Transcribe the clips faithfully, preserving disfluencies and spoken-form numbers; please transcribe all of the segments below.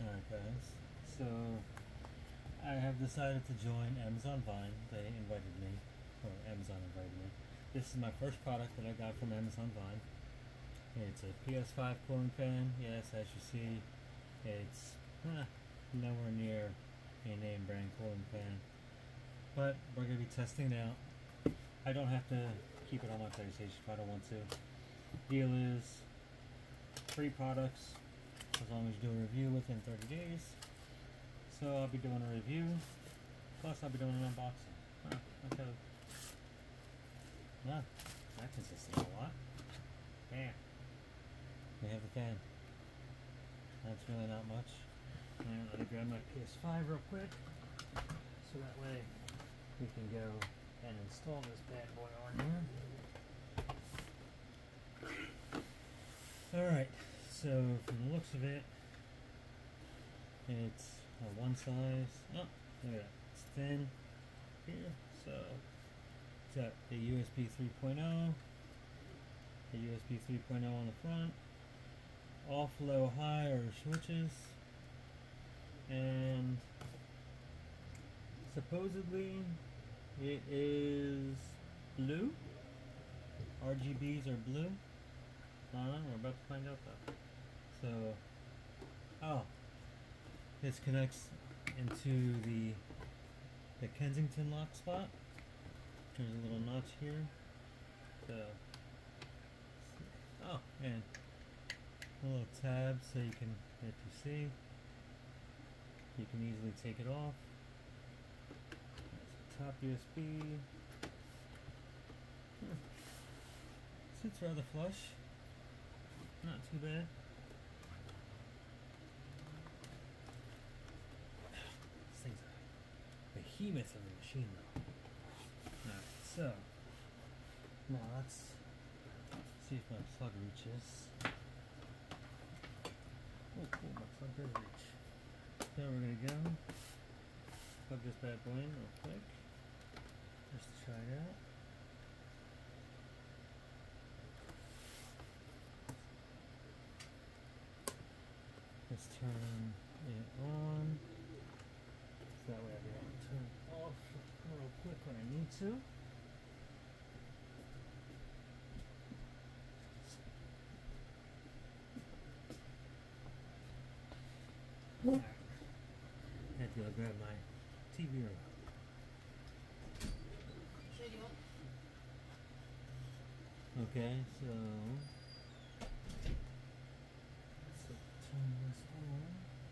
Alright guys, so I have decided to join Amazon Vine. They invited me, or Amazon invited me. This is my first product that I got from Amazon Vine. It's a P S five cooling fan. Yes, as you see, it's eh, nowhere near a name brand cooling fan. But we're going to be testing it out. I don't have to keep it on my PlayStation if I don't want to. Deal is free products as long as you do a review within thirty days. So I'll be doing a review, plus I'll be doing an unboxing. Huh, okay. Well, that consisted of a lot. Yeah. We have the fan. That's really not much. And let me grab my P S five real quick, so that way we can go and install this bad boy on here. Alright, so from the looks of it, it's a one size. Oh, look at that. It's thin here. So it's got a U S B three point oh, a U S B three point oh on the front, off, low, high are switches, and supposedly it is blue. R G Bs are blue. I don't know, we're about to find out though. So, oh, this connects into the the Kensington lock spot. There's a little notch here. So, oh, and a little tab so you can, if you see, you can easily take it off. There's a top U S B. Hmm. Sits rather flush. Not too bad. This thing's a behemoth of a machine though. Alright, so now let's see if my plug reaches. Oh cool, my plug does reach. So we're gonna go plug this bad boy in real quick. Just to try it out. Let's turn it on. So that way I'll be able to turn it off real quick when I need to. Alright. I have to go grab my T V remote. Okay, so So turn this on.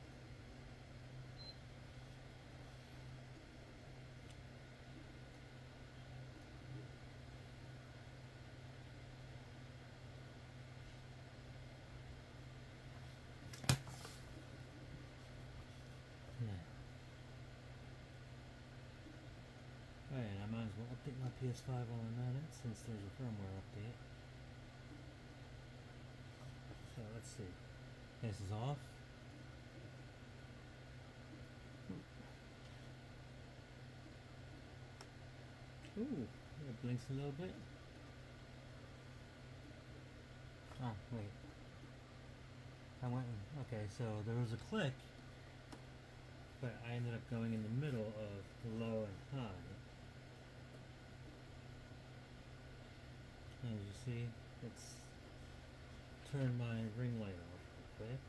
Yeah. Alright, I might as well update my P S five while I'm at it, since there's a firmware update. So let's see. This is off. Ooh, it blinks a little bit. Oh, wait. I went, okay, so there was a click, but I ended up going in the middle of low and high. As you see, it's turned my ring light off real quick.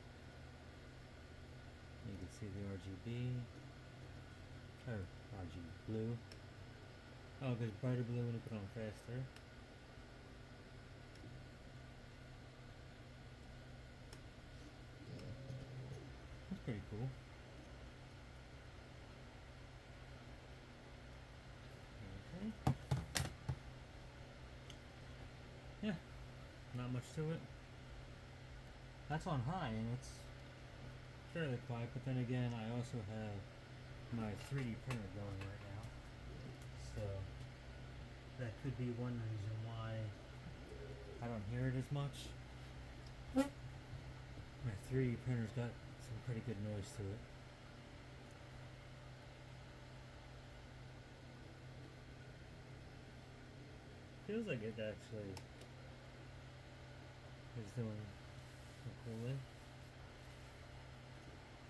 You can see the R G B, or R G B blue. Oh, it goes brighter blue when you put on faster. That's pretty cool. Okay. Yeah, not much to it. That's on high and it's fairly quiet, but then again I also have my three D printer going right now, so that could be one reason why I don't hear it as much. My three D printer's got some pretty good noise to it. Feels like it actually is doing some cooling.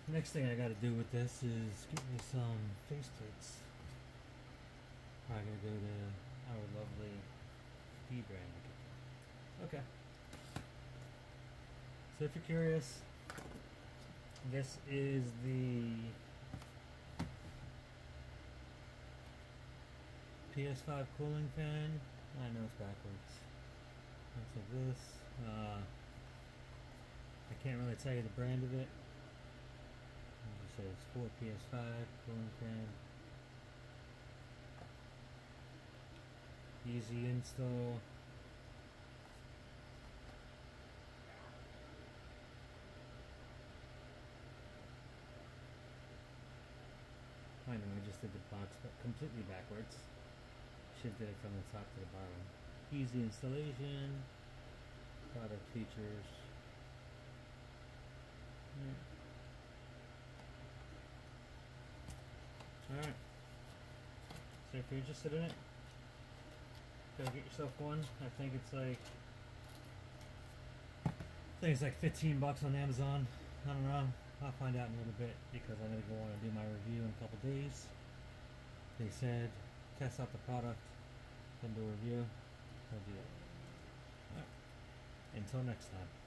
Next thing I gotta do with this is get me some faceplates. I gotta go to our lovely B brand. Okay. So if you're curious, this is the P S five cooling fan. I know it's backwards. Looks like this. Uh, I can't really tell you the brand of it. It just says for P S five cooling fan. Easy install. I know I just did the box but completely backwards. Should did it from the top to the bottom. Easy installation. Product features. Yeah. Alright. So if you're interested in it, go get yourself one. I think it's like I think it's like fifteen bucks on Amazon. I don't know. I'll find out in a little bit because I'm gonna go on and do my review in a couple days. They said test out the product, then do a review. I'll do it. Alright. Until next time.